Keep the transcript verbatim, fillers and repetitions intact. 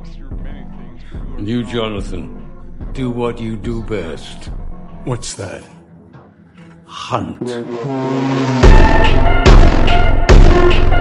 And you, Jonathan, do what you do best. What's that? Hunt.